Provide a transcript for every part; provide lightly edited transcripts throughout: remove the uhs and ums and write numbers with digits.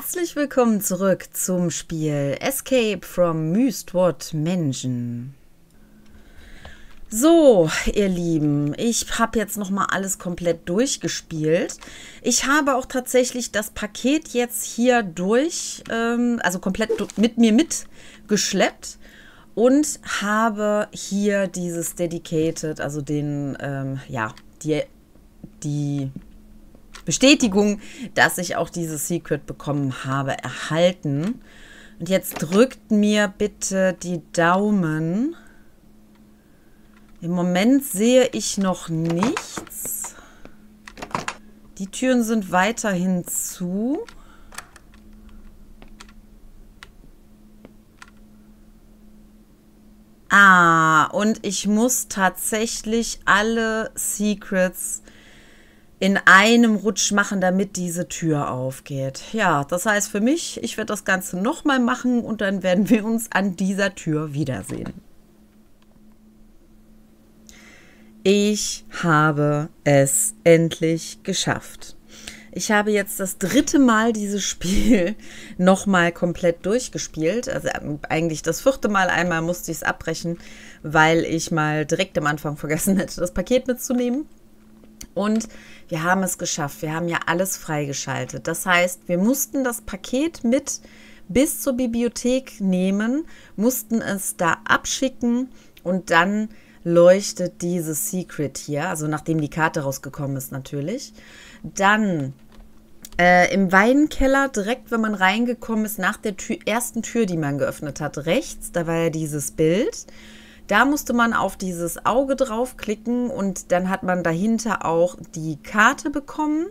Herzlich willkommen zurück zum Spiel Escape from Mystwood Mansion. So, ihr Lieben, ich habe jetzt nochmal alles komplett durchgespielt. Ich habe auch tatsächlich das Paket jetzt hier also komplett mit mir mitgeschleppt und habe hier dieses Dedicated, also den, die Bestätigung, dass ich auch dieses Secret bekommen habe, erhalten. Und jetzt drückt mir bitte die Daumen. Im Moment sehe ich noch nichts. Die Türen sind weiterhin zu. Und ich muss tatsächlich alle Secrets in einem Rutsch machen, damit diese Tür aufgeht. Ja, das heißt für mich, ich werde das Ganze nochmal machen und dann werden wir uns an dieser Tür wiedersehen. Ich habe es endlich geschafft. Ich habe jetzt das 3. Mal dieses Spiel nochmal komplett durchgespielt. Also eigentlich das 4. Mal. Einmal musste ich es abbrechen, weil ich mal direkt am Anfang vergessen hätte, das Paket mitzunehmen. Und wir haben es geschafft. Wir haben ja alles freigeschaltet. Das heißt, wir mussten das Paket mit bis zur Bibliothek nehmen, mussten es da abschicken und dann leuchtet dieses Secret hier, also nachdem die Karte rausgekommen ist natürlich. Dann im Weinkeller, direkt wenn man reingekommen ist, nach der ersten Tür, die man geöffnet hat, rechts, da war ja dieses Bild. Da musste man auf dieses Auge draufklicken und dann hat man dahinter auch die Karte bekommen.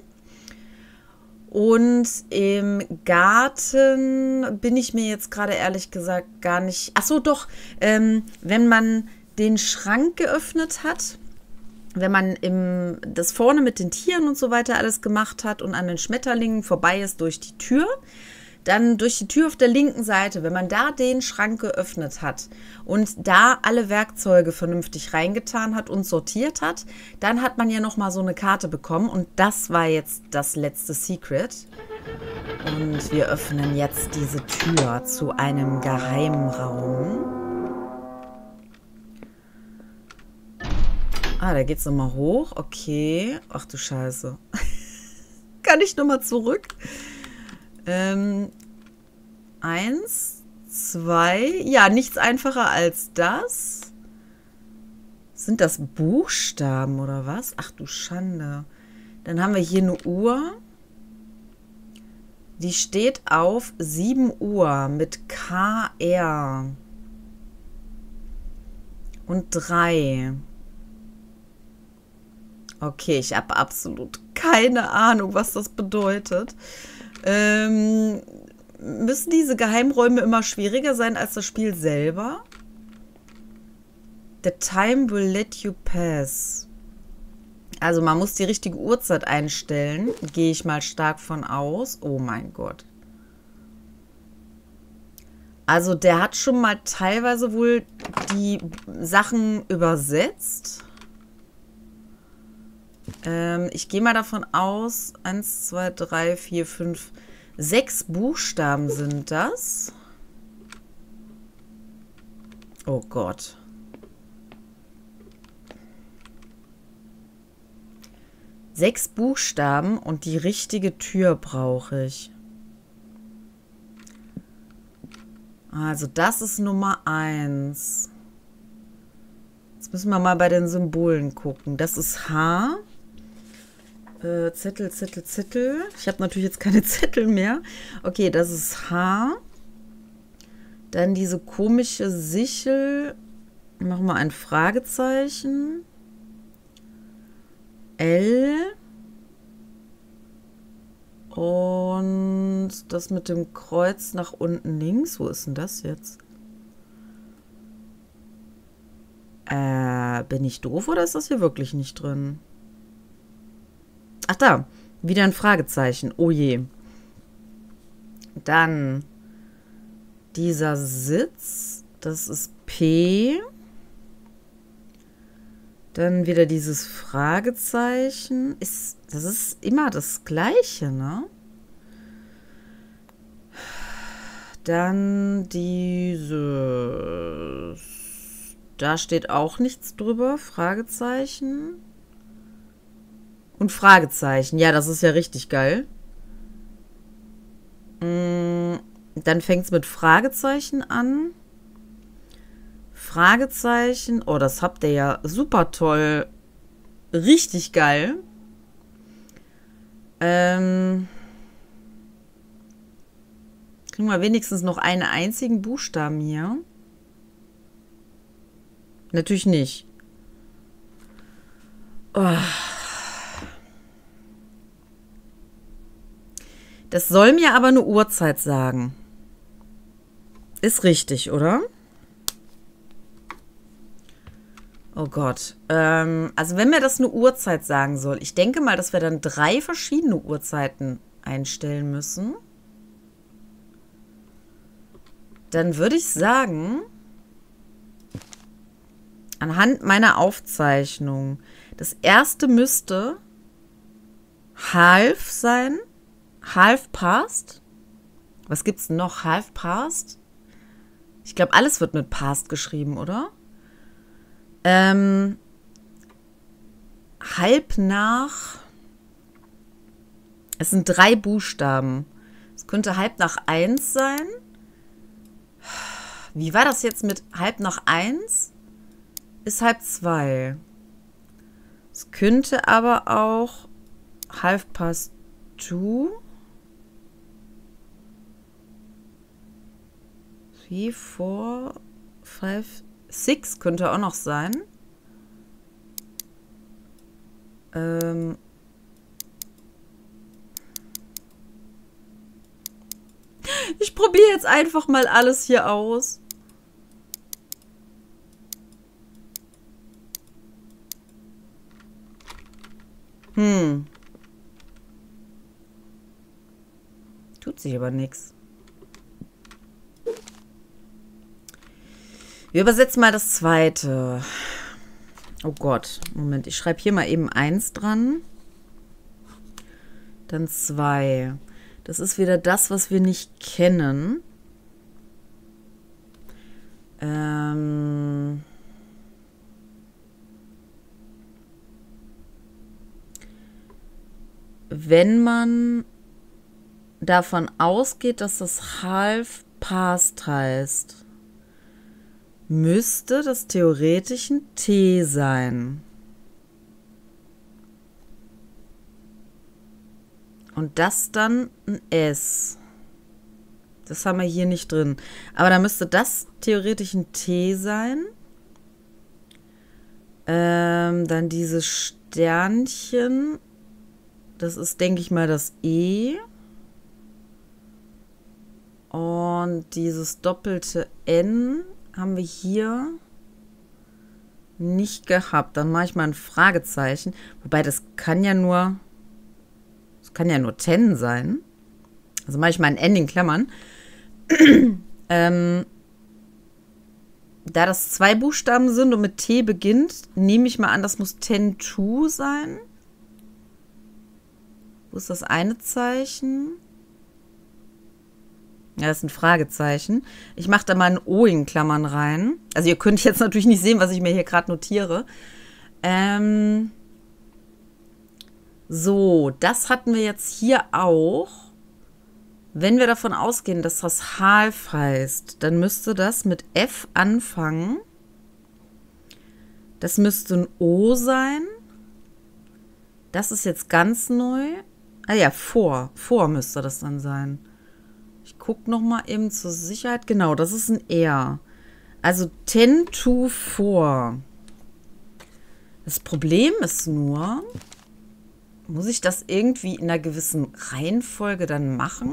Und im Garten bin ich mir jetzt gerade ehrlich gesagt gar nicht... Achso, doch, wenn man den Schrank geöffnet hat, wenn man das vorne mit den Tieren und so weiter alles gemacht hat und an den Schmetterlingen vorbei ist durch die Tür, dann durch die Tür auf der linken Seite, wenn man da den Schrank geöffnet hat und da alle Werkzeuge vernünftig reingetan hat und sortiert hat, dann hat man ja nochmal so eine Karte bekommen und das war jetzt das letzte Secret. Und wir öffnen jetzt diese Tür zu einem Geheimraum. Da geht's nochmal hoch. Okay. Ach du Scheiße. Kann ich nochmal zurück? 1, 2. Ja, nichts einfacher als das. Sind das Buchstaben oder was? Ach du Schande. Dann haben wir hier eine Uhr. Die steht auf 7 Uhr mit KR. Und 3. Okay, ich habe absolut keine Ahnung, was das bedeutet. Müssen diese Geheimräume immer schwieriger sein als das Spiel selber? The time will let you pass. Also man muss die richtige Uhrzeit einstellen. Gehe ich mal stark von aus. Oh mein Gott. Also der hat schon mal teilweise wohl die Sachen übersetzt. Ich gehe mal davon aus, 1, 2, 3, 4, 5, 6 Buchstaben sind das. Oh Gott. Sechs Buchstaben und die richtige Tür brauche ich. Also das ist Nummer 1. Jetzt müssen wir mal bei den Symbolen gucken. Das ist H. Zettel, Zettel, Zettel. Ich habe natürlich jetzt keine Zettel mehr. Okay, das ist H. Dann diese komische Sichel. Machen wir ein Fragezeichen. L. Und das mit dem Kreuz nach unten links. Wo ist denn das jetzt? Bin ich doof oder ist das hier wirklich nicht drin? Ach da, wieder ein Fragezeichen. Oh je. Dann dieser Sitz, das ist P. Dann wieder dieses Fragezeichen. Das ist immer das Gleiche, ne? Dann dieses. Da steht auch nichts drüber. Fragezeichen. Und Fragezeichen. Ja, das ist ja richtig geil. Dann fängt es mit Fragezeichen an. Fragezeichen. Oh, das habt ihr ja super toll. Richtig geil. Kriegen wir wenigstens noch einen einzigen Buchstaben hier? Natürlich nicht. Oh. Das soll mir aber eine Uhrzeit sagen. Ist richtig, oder? Oh Gott. Also wenn mir das eine Uhrzeit sagen soll, ich denke mal, dass wir dann 3 verschiedene Uhrzeiten einstellen müssen. Dann würde ich sagen, anhand meiner Aufzeichnung, das erste müsste half sein. Half past. Was gibt's denn noch? Half past? Ich glaube, alles wird mit past geschrieben, oder? Halb nach. Es sind 3 Buchstaben. Es könnte halb nach 1 sein. Wie war das jetzt mit halb nach 1? Ist halb 2. Es könnte aber auch half past 2. 3, 4, 5, 6 könnte auch noch sein. Ich probiere jetzt einfach mal alles hier aus. Tut sich aber nichts. Wir übersetzen mal das zweite. Oh Gott, Moment, ich schreibe hier mal eben 1 dran. Dann 2. Das ist wieder das, was wir nicht kennen. Wenn man davon ausgeht, dass das half past heißt, müsste das theoretisch ein T sein. Und das dann ein S. Das haben wir hier nicht drin. Aber da müsste das theoretisch ein T sein. Dann dieses Sternchen. Das ist, denke ich mal, das E. Und dieses doppelte N haben wir hier nicht gehabt. Dann mache ich mal ein Fragezeichen. Wobei, das kann ja nur 10 sein. Also mache ich mal ein N in Klammern. Da das 2 Buchstaben sind und mit T beginnt, nehme ich mal an, das muss 10-2 sein. Wo ist das eine Zeichen? Ja, das ist ein Fragezeichen. Ich mache da mal ein O in Klammern rein. Also ihr könnt jetzt natürlich nicht sehen, was ich mir hier gerade notiere. So, das hatten wir jetzt hier auch. Wenn wir davon ausgehen, dass das half heißt, dann müsste das mit F anfangen. Das müsste ein O sein. Das ist jetzt ganz neu. Ah ja, vor müsste das dann sein. Ich gucke noch mal eben zur Sicherheit. Genau, das ist ein R. Also 10-4. Das Problem ist nur, muss ich das irgendwie in einer gewissen Reihenfolge dann machen?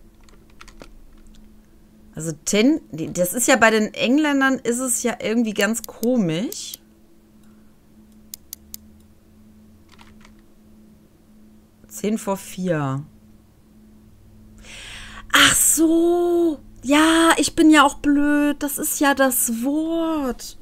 Also 10, das ist ja bei den Engländern, ist es ja irgendwie ganz komisch. Zehn vor 4. Ach so. Ja, ich bin ja auch blöd. Das ist ja das Wort.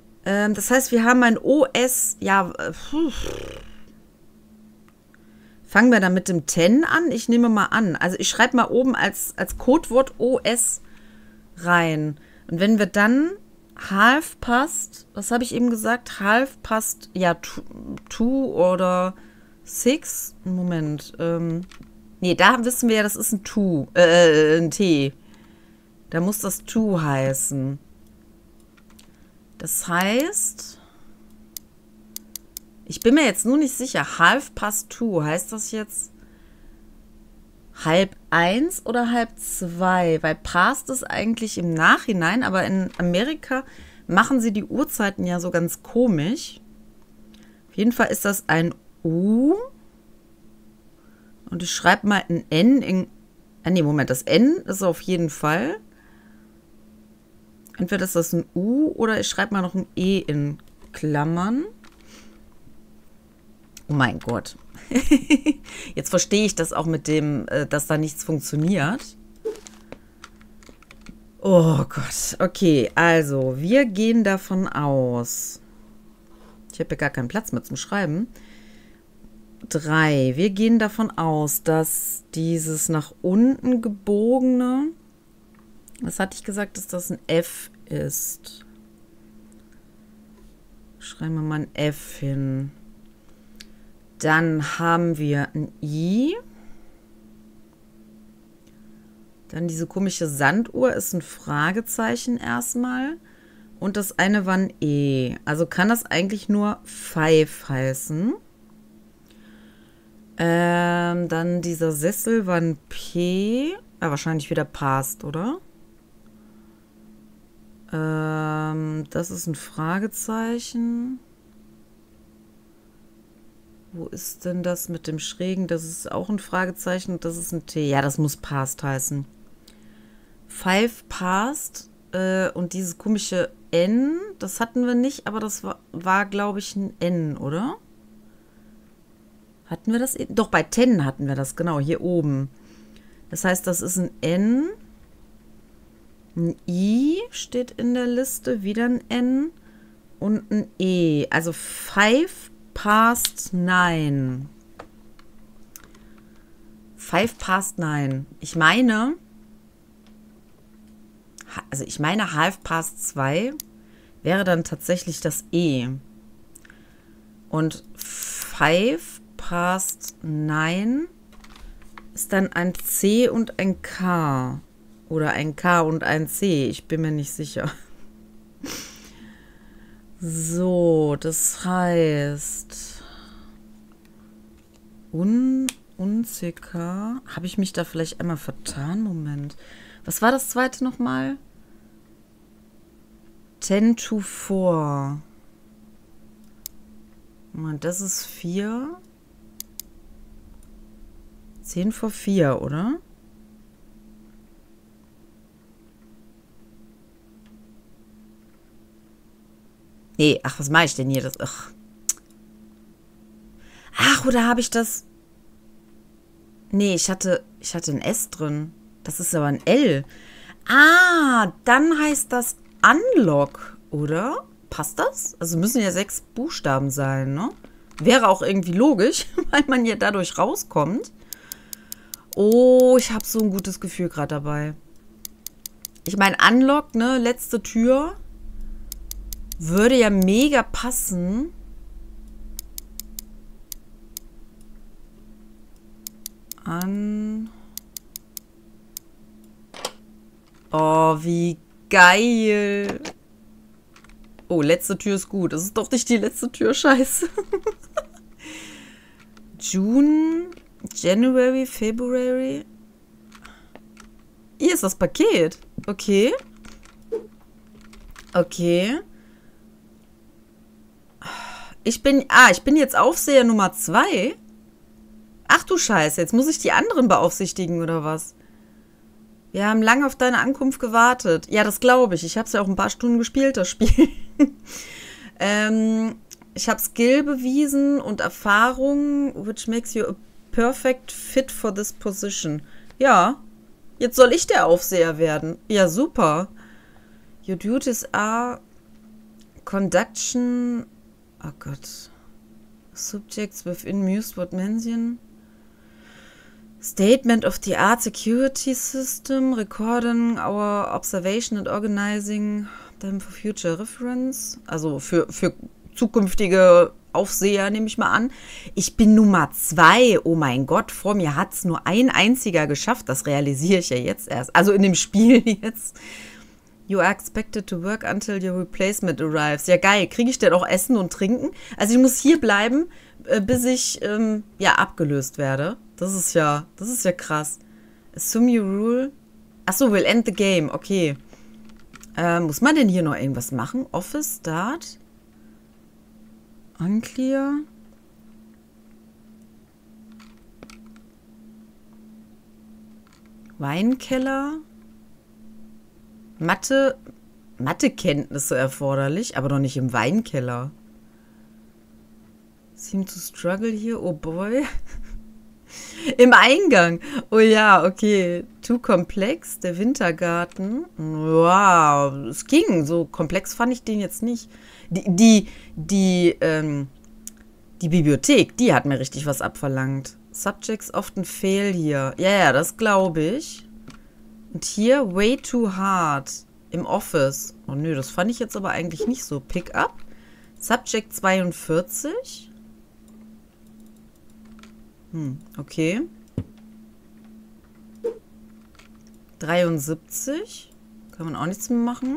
Das heißt, wir haben ein OS. Ja, Fangen wir dann mit dem 10 an? Ich nehme mal an. Also ich schreibe mal oben als Codewort OS rein. Und wenn wir dann half past, was habe ich eben gesagt? Half past, ja, two oder six. Moment. Nee, da wissen wir ja, das ist ein T. Da muss das two heißen. Das heißt, ich bin mir jetzt nur nicht sicher, half past two, heißt das jetzt 12:30 oder 12:30? Weil past ist eigentlich im Nachhinein, aber in Amerika machen sie die Uhrzeiten ja so ganz komisch. Auf jeden Fall ist das ein U. Und ich schreibe mal ein N in. Nee, Moment, das N ist auf jeden Fall. Entweder ist das ein U oder ich schreibe mal noch ein E in Klammern. Oh mein Gott. Jetzt verstehe ich das auch mit dem, dass da nichts funktioniert. Oh Gott. Okay, also wir gehen davon aus. Ich habe ja gar keinen Platz mehr zum Schreiben. 3. Wir gehen davon aus, dass dieses nach unten gebogene, was hatte ich gesagt, dass das ein F ist. Schreiben wir mal ein F hin. Dann haben wir ein I. Dann diese komische Sanduhr ist ein Fragezeichen erstmal. Und das eine war ein E. Also kann das eigentlich nur Five heißen. Dann dieser Sessel war ein P. Wahrscheinlich wieder Past, oder? Das ist ein Fragezeichen. Wo ist denn das mit dem Schrägen? Das ist auch ein Fragezeichen und das ist ein T. Ja, das muss Past heißen. Five Past. Und dieses komische N, das hatten wir nicht, aber das war glaube ich, ein N, oder? Hatten wir das? Doch, bei 10 hatten wir das, genau, hier oben. Das heißt, das ist ein N. Ein I steht in der Liste, wieder ein N und ein E. Also 5 past 9. 5 past 9. Ich meine half past 2 wäre dann tatsächlich das E. Und 5 past 9 ist dann ein C und ein K. Oder ein K und ein C. Ich bin mir nicht sicher. So, das heißt unCK. Habe ich mich da vielleicht einmal vertan? Moment. Was war das zweite nochmal? 10 to 4. Moment, das ist 4. 10 vor 4, oder? Nee, ach, was mache ich denn hier? Ach, oder habe ich das? Nee, ich hatte ein S drin. Das ist aber ein L. Ah, dann heißt das Unlock, oder? Passt das? Also müssen ja 6 Buchstaben sein, ne? Wäre auch irgendwie logisch, weil man ja dadurch rauskommt. Oh, ich habe so ein gutes Gefühl gerade dabei. Ich meine, Unlock, ne? Letzte Tür. Würde ja mega passen. Oh, wie geil. Oh, letzte Tür ist gut. Das ist doch nicht die letzte Tür, scheiße. June, January, February. Hier ist das Paket. Okay. Okay. Ich bin jetzt Aufseher Nummer 2. Ach du Scheiße, jetzt muss ich die anderen beaufsichtigen, oder was? Wir haben lange auf deine Ankunft gewartet. Ja, das glaube ich. Ich habe es ja auch ein paar Stunden gespielt, das Spiel. Ich habe Skill bewiesen und Erfahrung, which makes you a perfect fit for this position. Ja, jetzt soll ich der Aufseher werden. Ja, super. Your duties are conduction. Oh Gott. Subjects within Muse what mention. Statement of the Art Security System, recording our observation and organizing them for future reference. Also für zukünftige Aufseher, nehme ich mal an. Ich bin Nummer 2. Oh mein Gott, vor mir hat es nur ein einziger geschafft. Das realisiere ich ja jetzt erst. Also in dem Spiel jetzt. You are expected to work until your replacement arrives. Ja, geil. Kriege ich denn auch Essen und Trinken? Also ich muss hier bleiben, bis ich abgelöst werde. Das ist ja krass. Assume you rule. Achso, will end the game. Okay. Muss man denn hier noch irgendwas machen? Office, Start. Unclear. Weinkeller. Mathekenntnisse erforderlich, aber doch nicht im Weinkeller. Seem to struggle here, oh boy. Im Eingang. Oh ja, okay. Too komplex, der Wintergarten. Wow, es ging. So komplex fand ich den jetzt nicht. Die Bibliothek, die hat mir richtig was abverlangt. Subjects often fail hier. Ja, das glaube ich. Und hier, way too hard. Im Office. Oh nö, das fand ich jetzt aber eigentlich nicht so. Pick up. Subject 42. Okay. 73. Kann man auch nichts mehr machen.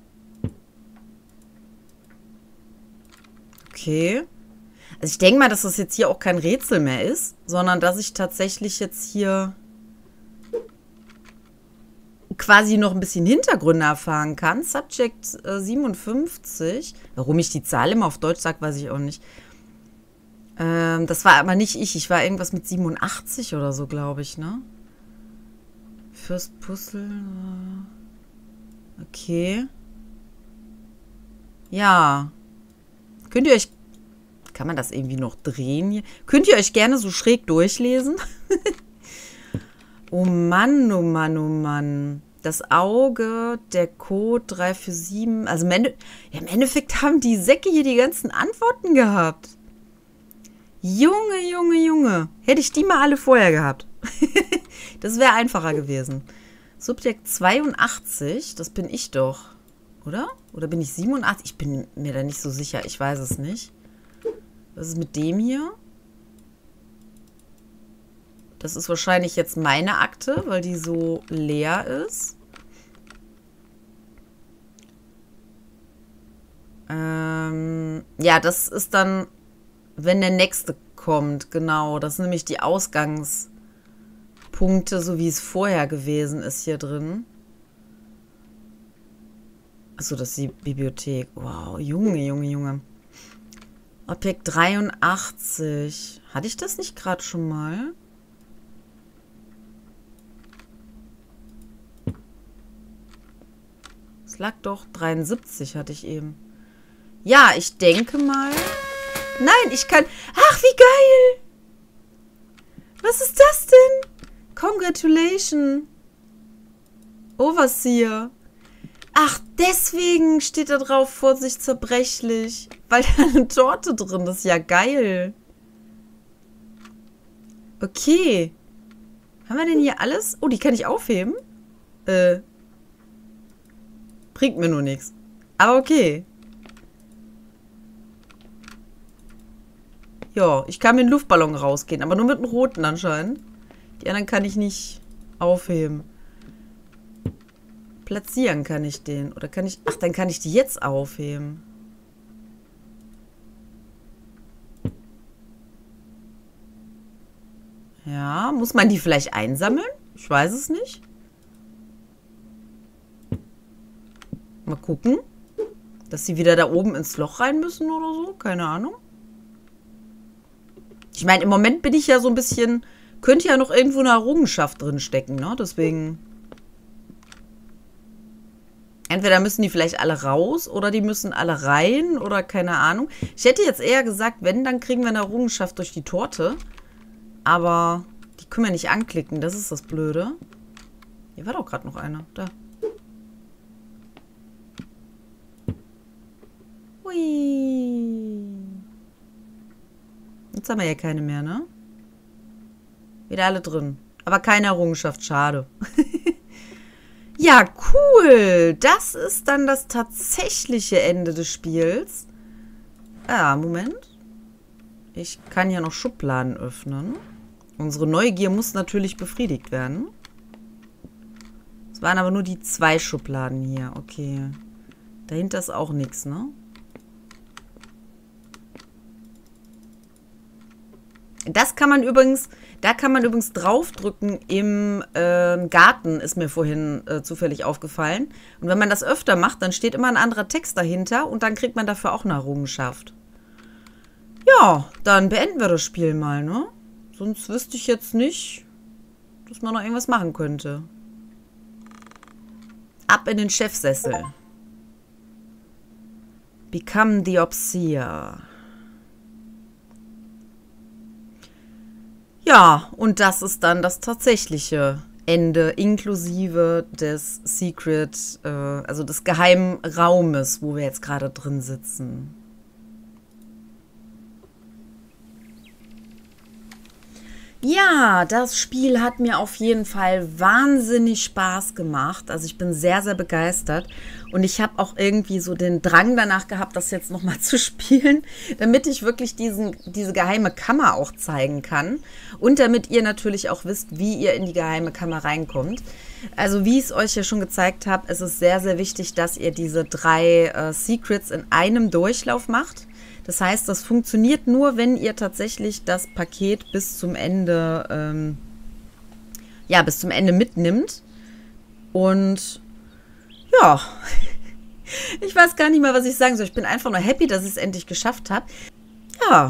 Okay. Also ich denke mal, dass das jetzt hier auch kein Rätsel mehr ist, sondern dass ich tatsächlich jetzt hier quasi noch ein bisschen Hintergründe erfahren kann. Subject 57. Warum ich die Zahl immer auf Deutsch sage, weiß ich auch nicht. Das war aber nicht ich. Ich war irgendwas mit 87 oder so, glaube ich, ne? First Puzzle. Okay. Ja. Könnt ihr euch... Kann man das irgendwie noch drehen hier? Könnt ihr euch gerne so schräg durchlesen? Oh Mann, oh Mann, oh Mann. Das Auge, der Code 347. Also im Endeffekt haben die Säcke hier die ganzen Antworten gehabt. Junge, Junge, Junge. Hätte ich die mal alle vorher gehabt. Das wäre einfacher gewesen. Subjekt 82, das bin ich doch. Oder? Oder bin ich 87? Ich bin mir da nicht so sicher. Ich weiß es nicht. Was ist mit dem hier? Das ist wahrscheinlich jetzt meine Akte, weil die so leer ist. Ja, das ist dann, wenn der nächste kommt. Genau, das sind nämlich die Ausgangspunkte, so wie es vorher gewesen ist hier drin. Achso, das ist die Bibliothek. Wow, Junge, Junge, Junge. Objekt 83. Hatte ich das nicht gerade schon mal? Es lag doch 73, hatte ich eben. Ja, ich denke mal... Nein, ich kann... Ach, wie geil! Was ist das denn? Congratulations. Overseer. Ach, deswegen steht da drauf, Vorsicht zerbrechlich. Weil da eine Torte drin ist. Ja, geil. Okay. Haben wir denn hier alles? Oh, die kann ich aufheben. Bringt mir nur nichts. Aber okay. Ja, ich kann mit dem Luftballon rausgehen, aber nur mit dem roten anscheinend. Die anderen kann ich nicht aufheben. Platzieren kann ich den. Oder kann ich... Ach, dann kann ich die jetzt aufheben. Ja, muss man die vielleicht einsammeln? Ich weiß es nicht. Mal gucken. Dass sie wieder da oben ins Loch rein müssen oder so. Keine Ahnung. Ich meine, im Moment bin ich ja so ein bisschen... Könnte ja noch irgendwo eine Errungenschaft drin stecken, ne? Deswegen... Entweder müssen die vielleicht alle raus oder die müssen alle rein oder keine Ahnung. Ich hätte jetzt eher gesagt, wenn, dann kriegen wir eine Errungenschaft durch die Torte. Aber die können wir nicht anklicken, das ist das Blöde. Hier war doch gerade noch einer. Da. Hui. Jetzt haben wir ja keine mehr, ne? Wieder alle drin. Aber keine Errungenschaft, schade. Ja, cool. Das ist dann das tatsächliche Ende des Spiels. Ah, Moment. Ich kann ja noch Schubladen öffnen. Unsere Neugier muss natürlich befriedigt werden. Es waren aber nur die 2 Schubladen hier. Okay. Dahinter ist auch nichts, ne? Das kann man übrigens, da kann man übrigens draufdrücken im Garten, ist mir vorhin zufällig aufgefallen. Und wenn man das öfter macht, dann steht immer ein anderer Text dahinter und dann kriegt man dafür auch eine Errungenschaft. Ja, dann beenden wir das Spiel mal, ne? Sonst wüsste ich jetzt nicht, dass man noch irgendwas machen könnte. Ab in den Chefsessel. Become the Obseer. Ja, und das ist dann das tatsächliche Ende, inklusive des Secret, also des geheimen Raumes, wo wir jetzt gerade drin sitzen. Ja, das Spiel hat mir auf jeden Fall wahnsinnig Spaß gemacht. Also ich bin sehr, sehr begeistert. Und ich habe auch irgendwie so den Drang danach gehabt, das jetzt nochmal zu spielen, damit ich wirklich diese geheime Kammer auch zeigen kann. Und damit ihr natürlich auch wisst, wie ihr in die geheime Kammer reinkommt. Also wie ich es euch ja schon gezeigt habe, ist es sehr, sehr wichtig, dass ihr diese 3 Secrets in einem Durchlauf macht. Das heißt, das funktioniert nur, wenn ihr tatsächlich das Paket bis zum Ende, bis zum Ende mitnimmt. Und ja, ich weiß gar nicht mehr, was ich sagen soll. Ich bin einfach nur happy, dass ich es endlich geschafft habe. Ja,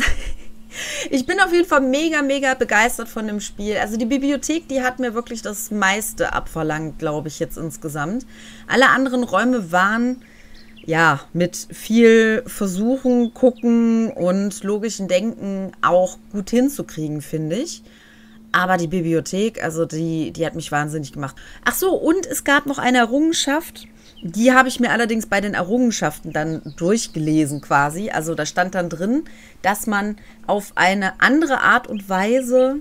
ich bin auf jeden Fall mega, mega begeistert von dem Spiel. Also die Bibliothek, die hat mir wirklich das meiste abverlangt, glaube ich, jetzt insgesamt. Alle anderen Räume waren... ja, mit viel Versuchen, Gucken und logischen Denken auch gut hinzukriegen, finde ich. Aber die Bibliothek, also die hat mich wahnsinnig gemacht. Ach so, und es gab noch eine Errungenschaft. Die habe ich mir allerdings bei den Errungenschaften dann durchgelesen quasi. Also da stand dann drin, dass man auf eine andere Art und Weise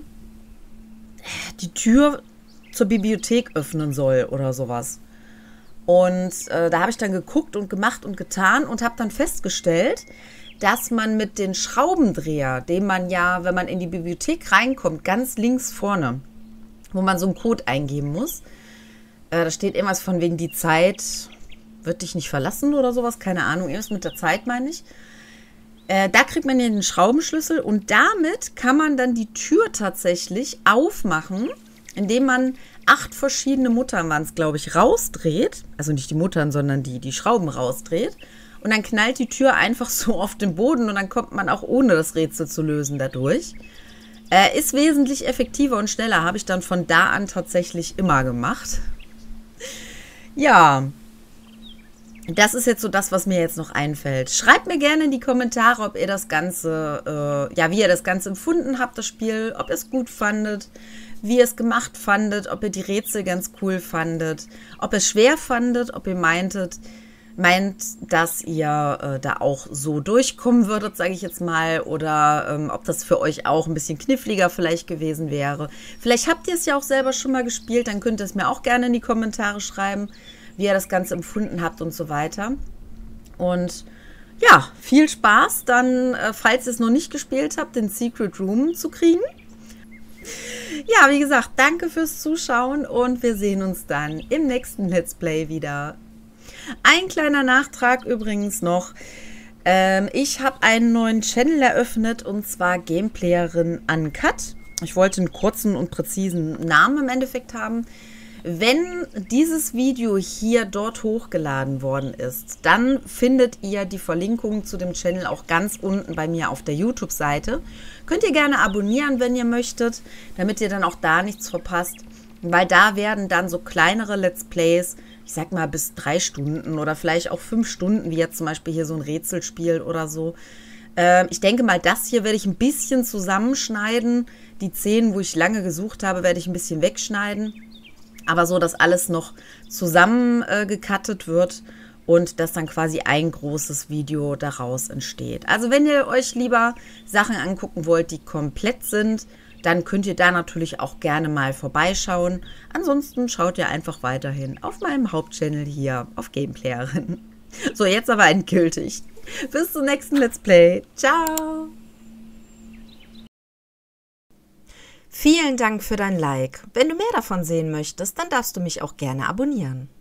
die Tür zur Bibliothek öffnen soll oder sowas. Und da habe ich dann geguckt und gemacht und getan und habe dann festgestellt, dass man mit den Schraubendreher, den man ja, wenn man in die Bibliothek reinkommt, ganz links vorne, wo man so einen Code eingeben muss, da steht irgendwas von wegen die Zeit wird dich nicht verlassen oder sowas, keine Ahnung, irgendwas mit der Zeit meine ich. Da kriegt man ja den Schraubenschlüssel und damit kann man dann die Tür tatsächlich aufmachen, indem man 8 verschiedene Muttern waren es, glaube ich, rausdreht. Also nicht die Muttern, sondern die Schrauben rausdreht. Und dann knallt die Tür einfach so auf den Boden und dann kommt man auch ohne das Rätsel zu lösen dadurch. Ist wesentlich effektiver und schneller, habe ich dann von da an tatsächlich immer gemacht. Ja, das ist jetzt so das, was mir jetzt noch einfällt. Schreibt mir gerne in die Kommentare, ob ihr das Ganze, wie ihr das Ganze empfunden habt, das Spiel, ob ihr es gut fandet, wie ihr es gemacht fandet, ob ihr die Rätsel ganz cool fandet, ob ihr es schwer fandet, ob ihr meint, dass ihr da auch so durchkommen würdet, sage ich jetzt mal, oder ob das für euch auch ein bisschen kniffliger vielleicht gewesen wäre. Vielleicht habt ihr es ja auch selber schon mal gespielt, dann könnt ihr es mir auch gerne in die Kommentare schreiben, wie ihr das Ganze empfunden habt und so weiter. Und ja, viel Spaß dann, falls ihr es noch nicht gespielt habt, den Secret Room zu kriegen. Ja, wie gesagt, danke fürs Zuschauen und wir sehen uns dann im nächsten Let's Play wieder. Ein kleiner Nachtrag übrigens noch. Ich habe einen neuen Channel eröffnet und zwar Gameplayerin Uncut. Ich wollte einen kurzen und präzisen Namen im Endeffekt haben. Wenn dieses Video hier dort hochgeladen worden ist, dann findet ihr die Verlinkung zu dem Channel auch ganz unten bei mir auf der YouTube-Seite. Könnt ihr gerne abonnieren, wenn ihr möchtet, damit ihr dann auch da nichts verpasst. Weil da werden dann so kleinere Let's Plays, ich sag mal bis 3 Stunden oder vielleicht auch 5 Stunden, wie jetzt zum Beispiel hier so ein Rätselspiel oder so. Ich denke mal, das hier werde ich ein bisschen zusammenschneiden. Die Szenen, wo ich lange gesucht habe, werde ich ein bisschen wegschneiden. Aber so, dass alles noch zusammen gecuttet wird und dass dann quasi ein großes Video daraus entsteht. Also wenn ihr euch lieber Sachen angucken wollt, die komplett sind, dann könnt ihr da natürlich auch gerne mal vorbeischauen. Ansonsten schaut ihr einfach weiterhin auf meinem Hauptchannel hier auf Gameplayerin. So, jetzt aber endgültig. Bis zum nächsten Let's Play. Ciao! Vielen Dank für dein Like. Wenn du mehr davon sehen möchtest, dann darfst du mich auch gerne abonnieren.